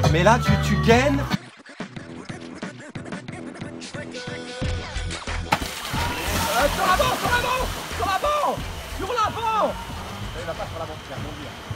mais là, tu gaines. Sur l'avant. Il va pas sur l'avant, il va rebondir.